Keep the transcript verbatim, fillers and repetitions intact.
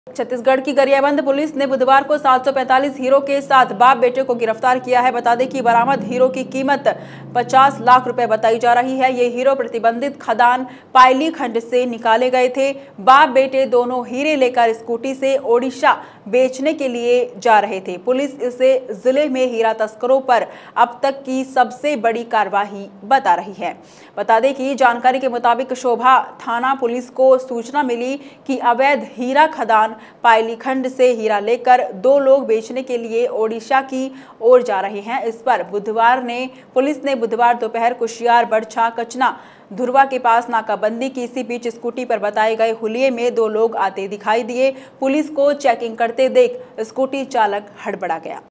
छत्तीसगढ़ की गरियाबंद पुलिस ने बुधवार को सात सौ पैंतालीस हीरो के साथ बाप बेटे को गिरफ्तार किया है। बता दें कि बरामद हीरो की कीमत पचास लाख रुपए बताई जा रही है। ये हीरो प्रतिबंधित खदान पायली खंड से निकाले गए थे। बाप बेटे दोनों हीरे लेकर स्कूटी से ओडिशा बेचने के लिए जा रहे थे। पुलिस इसे जिले में हीरा तस्करों पर अब तक की सबसे बड़ी कार्रवाई बता रही है। बता दें कि जानकारी के मुताबिक शोभा थाना पुलिस को सूचना मिली कि अवैध हीरा खदान पायली खंड से हीरा लेकर दो लोग बेचने के लिए ओडिशा की ओर जा रहे हैं। इस पर बुधवार ने पुलिस ने बुधवार दोपहर कुशियार बड़छा कचना धुरवा के पास नाकाबंदी की। इसी बीच स्कूटी पर बताए गए हुलिये में दो लोग आते दिखाई दिए। पुलिस को चेकिंग करते देख स्कूटी चालक हड़बड़ा गया।